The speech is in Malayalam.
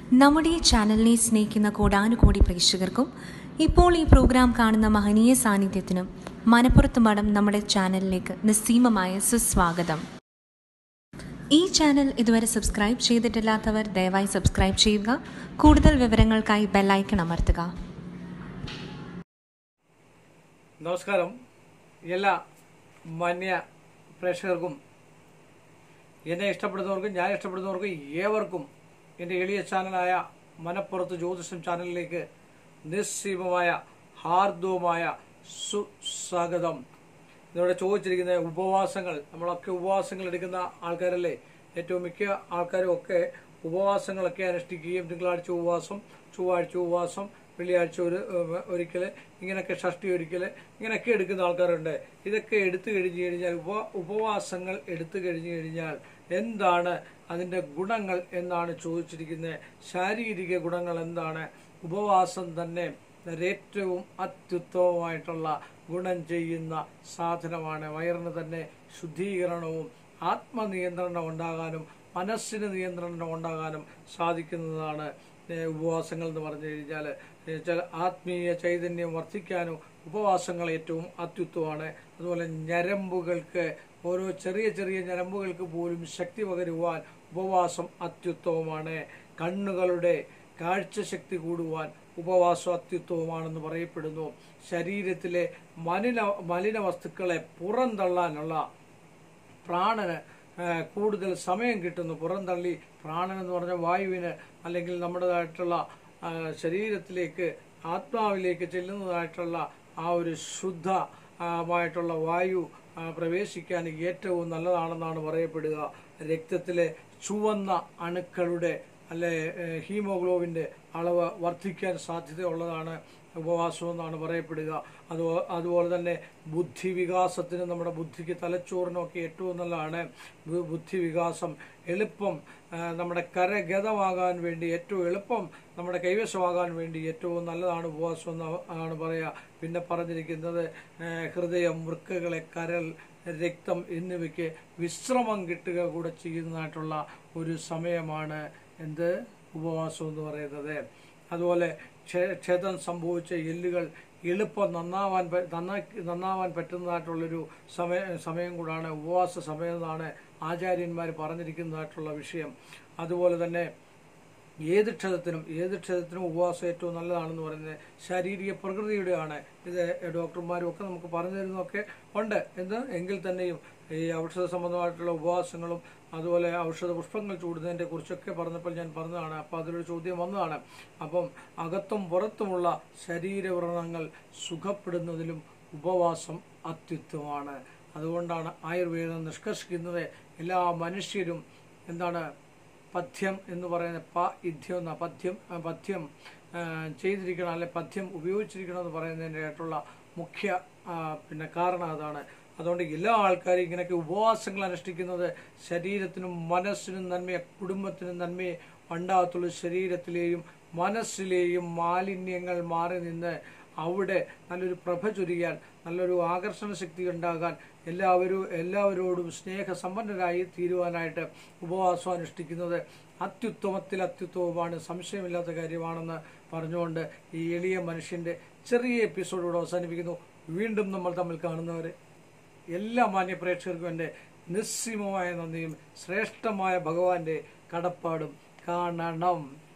നമ്മുടെ ചാനലിനെ സ്നേഹിക്കുന്ന കോടാനുകോടി പ്രേക്ഷകർക്കും ഇപ്പോൾ ഈ പ്രോഗ്രാം കാണുന്ന മഹനീയ സാന്നിധ്യത്തിനും മനപ്പുറത്ത് മഠം നമ്മുടെ ചാനലിലേക്ക് നിസ്സീമമായ സുസ്വാഗതം. ഈ ചാനൽ ഇതുവരെ സബ്സ്ക്രൈബ് ചെയ്തിട്ടില്ലാത്തവർ ദയവായി സബ്സ്ക്രൈബ് ചെയ്യുക. കൂടുതൽ വിവരങ്ങൾക്കായി ബെല്ലൈക്കൺ അമർത്തുക. നമസ്കാരം. എല്ലാ മാന്യ പ്രേക്ഷകർക്കും, എന്നെ ഇഷ്ടപ്പെടുന്നവർക്കും ഞാൻ ഇഷ്ടപ്പെടുന്നവർക്കും ഏവർക്കും എൻ്റെ എളിയ ചാനലായ മനപ്പുറത്ത് ജ്യോതിഷം ചാനലിലേക്ക് നിസ്സീമമായ ഹാർദവുമായ സുസ്വാഗതം. ഇന്നിവിടെ ചോദിച്ചിരിക്കുന്ന ഉപവാസങ്ങൾ, നമ്മളൊക്കെ ഉപവാസങ്ങൾ എടുക്കുന്ന ആൾക്കാരല്ലേ. ഏറ്റവും മിക്ക ആൾക്കാരും ഒക്കെ ഉപവാസങ്ങളൊക്കെ അനുഷ്ഠിക്കുകയും തിങ്കളാഴ്ച ഉപവാസം, ചൊവ്വാഴ്ച ഉപവാസം, വെള്ളിയാഴ്ച ഒരിക്കൽ, ഇങ്ങനെയൊക്കെ ഷഷ്ടി ഒരിക്കൽ, ഇങ്ങനെയൊക്കെ എടുക്കുന്ന ആൾക്കാരുണ്ട്. ഇതൊക്കെ എടുത്തു കഴിഞ്ഞു കഴിഞ്ഞാൽ, ഉപവാസങ്ങൾ എടുത്തു കഴിഞ്ഞു കഴിഞ്ഞാൽ എന്താണ് അതിൻ്റെ ഗുണങ്ങൾ എന്നാണ് ചോദിച്ചിരിക്കുന്നത്. ശാരീരിക ഗുണങ്ങൾ എന്താണ്? ഉപവാസം തന്നെ ഏറ്റവും അത്യുത്തമമായിട്ടുള്ള ഗുണം ചെയ്യുന്ന സാധനമാണ്. വയറിന് തന്നെ ശുദ്ധീകരണവും ആത്മനിയന്ത്രണം ഉണ്ടാകാനും മനസ്സിന് നിയന്ത്രണം ഉണ്ടാകാനും സാധിക്കുന്നതാണ് ഉപവാസങ്ങൾ എന്ന് പറഞ്ഞു കഴിഞ്ഞാൽ. ആത്മീയ ചൈതന്യം വർദ്ധിക്കാനും ഉപവാസങ്ങൾ ഏറ്റവും അത്യുത്തമമാണ്. അതുപോലെ ഞരമ്പുകൾക്ക്, ഓരോ ചെറിയ ചെറിയ ഞരമ്പുകൾക്ക് പോലും ശക്തി പകരുവാൻ ഉപവാസം അത്യുത്തമമാണ്. കണ്ണുകളുടെ കാഴ്ചശക്തി കൂടുവാൻ ഉപവാസം അത്യുത്തമമാണെന്ന് പറയപ്പെടുന്നു. ശരീരത്തിലെ മലിന വസ്തുക്കളെ പുറന്തള്ളാനുള്ള പ്രാണന് കൂടുതൽ സമയം കിട്ടുന്നു. പുറന്തള്ളി, പ്രാണൻ എന്ന് പറഞ്ഞ വായുവിന്, അല്ലെങ്കിൽ നമ്മുടേതായിട്ടുള്ള ശരീരത്തിലേക്ക്, ആത്മാവിലേക്ക് ചെല്ലുന്നതായിട്ടുള്ള ആ ഒരു ശുദ്ധമായിട്ടുള്ള വായു പ്രവേശിക്കാൻ ഏറ്റവും നല്ലതാണെന്നാണ് പറയപ്പെടുക. രക്തത്തിലെ ചുവന്ന അണുക്കളുടെ ഹീമോഗ്ലോബിൻ്റെ അളവ് വർദ്ധിക്കാൻ സാധ്യതയുള്ളതാണ് ഉപവാസം എന്നാണ് പറയപ്പെടുക. അതുപോലെ തന്നെ ബുദ്ധിവികാസത്തിന്, നമ്മുടെ ബുദ്ധിക്ക്, തലച്ചോറിനൊക്കെ ഏറ്റവും നല്ലതാണ് ബുദ്ധിവികാസം. എളുപ്പം നമ്മുടെ കരഗതമാകാൻ വേണ്ടി, ഏറ്റവും എളുപ്പം നമ്മുടെ കൈവശമാകാൻ വേണ്ടി ഏറ്റവും നല്ലതാണ് ഉപവാസം എന്നാണ് പറയുക. പിന്നെ പറഞ്ഞിരിക്കുന്നത് ഹൃദയം, വൃക്കകളെ, കരൾ, രക്തം എന്നിവയ്ക്ക് വിശ്രമം കിട്ടുക കൂടെ ചെയ്യുന്നതായിട്ടുള്ള ഒരു സമയമാണ് ഉപവാസം എന്ന് പറയുന്നത്. അതുപോലെ ക്ഷതം സംഭവിച്ച എല്ലുകൾ എളുപ്പം നന്നാവാൻ പറ്റുന്നതായിട്ടുള്ളൊരു സമയം കൂടാണ് ഉപവാസ സമയം എന്നാണ് ആചാര്യന്മാർ പറഞ്ഞിരിക്കുന്നതായിട്ടുള്ള വിഷയം. അതുപോലെ തന്നെ ഏത് ക്ഷതത്തിനും ഉപവാസം ഏറ്റവും നല്ലതാണെന്ന് പറയുന്നത് ശാരീരിക പ്രകൃതിയുടെയാണ്. ഇത് ഡോക്ടർമാരും ഒക്കെ നമുക്ക് പറഞ്ഞു തരുന്നതൊക്കെ ഉണ്ട്. എങ്കിൽ തന്നെയും ഈ ഔഷധ സംബന്ധമായിട്ടുള്ള ഉപവാസങ്ങളും അതുപോലെ ഔഷധ പുഷ്പങ്ങൾ ചൂടുന്നതിനെ കുറിച്ചൊക്കെ പറഞ്ഞപ്പോൾ ഞാൻ പറഞ്ഞതാണ്. അപ്പോൾ അതിലൊരു ചോദ്യം വന്നതാണ്. അപ്പം അകത്തും പുറത്തുമുള്ള ശരീരവ്രണങ്ങൾ സുഖപ്പെടുന്നതിലും ഉപവാസം അത്യുത്തമമാണ്. അതുകൊണ്ടാണ് ആയുർവേദം നിഷ്കർഷിക്കുന്നത് എല്ലാ മനുഷ്യരും പഥ്യം എന്ന് പറയുന്ന പഥ്യം ചെയ്തിരിക്കണം, അല്ലെ പഥ്യം ഉപയോഗിച്ചിരിക്കണം എന്ന് പറയുന്നതിൻ്റെ ആയിട്ടുള്ള മുഖ്യ കാരണം അതാണ്. അതുകൊണ്ട് എല്ലാ ആൾക്കാരും ഇങ്ങനെയൊക്കെ ഉപവാസങ്ങൾ അനുഷ്ഠിക്കുന്നത് ശരീരത്തിനും മനസ്സിനും നന്മയെ, കുടുംബത്തിനും നന്മയെ ഉണ്ടാകത്തുള്ളൂ. ശരീരത്തിലെയും മനസ്സിലെയും മാലിന്യങ്ങൾ മാറി നിന്ന് അവിടെ നല്ലൊരു പ്രഭ ചൊരിയാൻ, നല്ലൊരു ആകർഷണ ശക്തി ഉണ്ടാകാൻ, എല്ലാവരോടും സ്നേഹസമ്പന്നരായി തീരുവാനായിട്ട് ഉപവാസം അനുഷ്ഠിക്കുന്നത് അത്യുത്തമമാണ്, സംശയമില്ലാത്ത കാര്യമാണെന്ന് പറഞ്ഞുകൊണ്ട് ഈ എളിയ മനുഷ്യൻ്റെ ചെറിയ എപ്പിസോഡോട് അവസാനിപ്പിക്കുന്നു. വീണ്ടും നമ്മൾ തമ്മിൽ കാണുന്നവരെ എല്ലാ മാന്യ പ്രേക്ഷകർക്കും എൻ്റെ നിസ്സീമമായ നന്ദിയും ശ്രേഷ്ഠമായ ഭഗവാന്റെ കടപ്പാടും കാണണം.